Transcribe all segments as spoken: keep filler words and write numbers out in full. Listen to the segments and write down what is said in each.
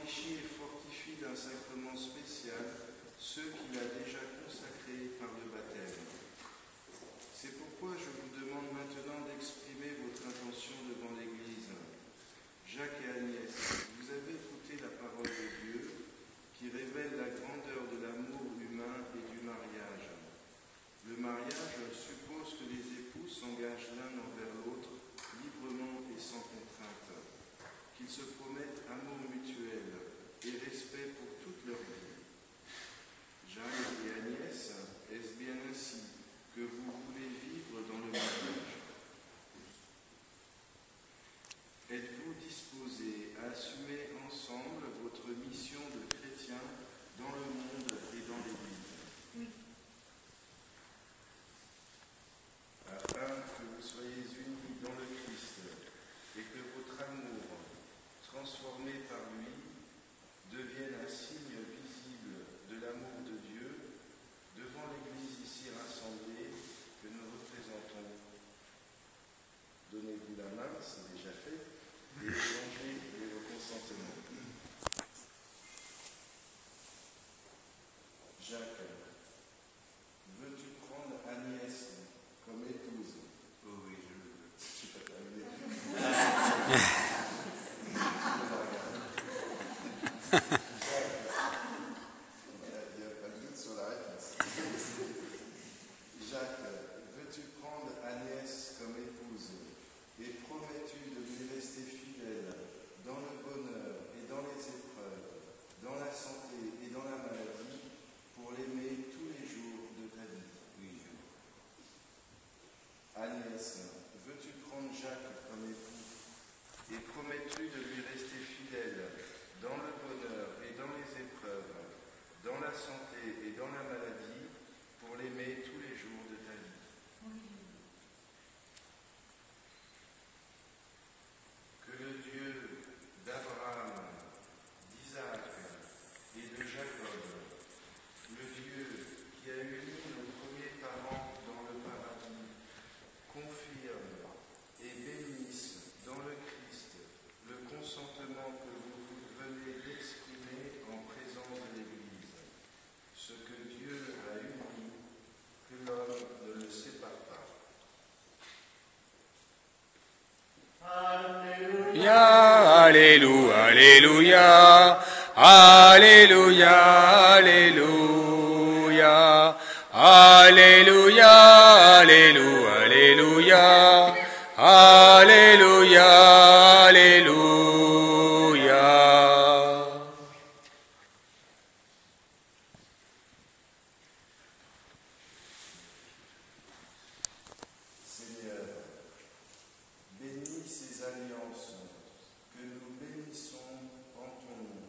enrichit et fortifie d'un sacrement spécial ceux qu'il a déjà consacrés par le baptême. C'est pourquoi je vous demande maintenant d'exprimer votre intention devant l'Église. Jacques et Agnès, vous avez écouté la parole de Dieu qui révèle la grandeur de l'amour humain et du mariage. Le mariage suppose que les époux s'engagent l'un envers l'autre librement et sans contrainte, qu'ils se promettent amour mutuel et respect pour toute leur vie. Jacques et Agnès, est-ce bien ainsi que vous voulez vivre dans le mariage? Êtes-vous disposés à assumer ensemble votre mission de chrétien dans le monde et dans l'Église? Oui. Afin que vous soyez unis dans le Christ et que votre amour, transformé par lui, devienne un signe visible de l'amour de Dieu devant l'Église ici rassemblée que nous représentons. Donnez-vous la main, c'est déjà fait, et échangez vos consentements. Jacques, veux-tu prendre Agnès comme épouse? Oh oui, je le veux. Je suis pas terminé. Il n'y a pas de doute sur la réponse. Jacques, veux-tu prendre Agnès comme épouse et promets-tu de lui rester fidèle dans le bonheur et dans les épreuves, dans la santé et dans la maladie, pour l'aimer tous les jours de ta vie? Oui, je veux. Agnès, veux-tu prendre Jacques comme époux et promets-tu de lui rester fidèle dans le bonheur et dans les épreuves, dans la santé et dans la maladie, pour l'aimer tous les jours de ta vie? Oui. Que le Dieu d'Abraham, d'Isaac et de Jacob, le Dieu qui a uni nos premiers parents dans le paradis, confirme et bénisse dans le Christ le consentement que vous venez d'exprimer en présence de l'Église. Ce que Dieu a uni, que l'homme ne le sépare pas. Alléluia, Alléluia, Alléluia, Alléluia, Alléluia, Alléluia, Alléluia, Alléluia. Seigneur, bénis ces alliances que nous bénissons en ton nom.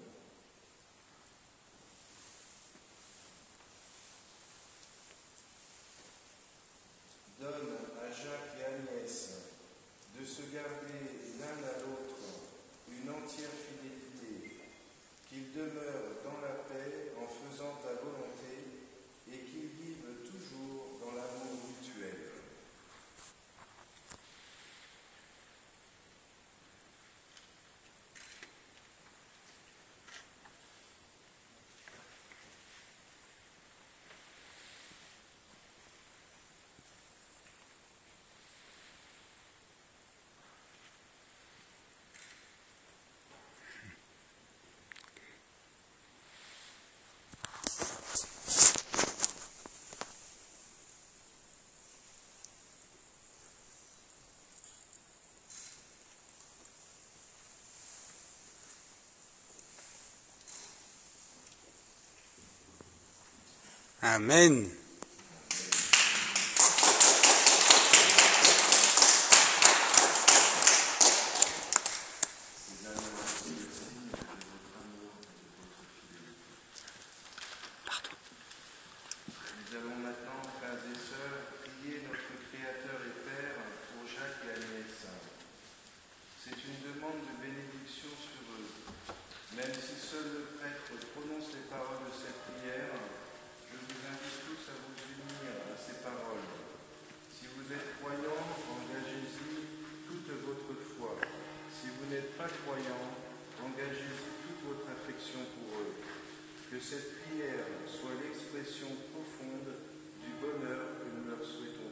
Donne à Jacques et Agnès de se garder l'un à l'autre une entière fidélité, qu'ils demeurent dans la paix en faisant ta volonté et qu'ils vivent toujours dans l'amour mutuel. Amen. Nous allons maintenant, frères et sœurs, prier notre Créateur et Père pour Jacques et Agnès. C'est une demande de bénédiction sur eux. Même si seul le prêtre prononce les paroles de cette prière, je vous invite tous à vous unir à ces paroles. Si vous êtes croyants, engagez-y toute votre foi. Si vous n'êtes pas croyants, engagez-y toute votre affection pour eux. Que cette prière soit l'expression profonde du bonheur que nous leur souhaitons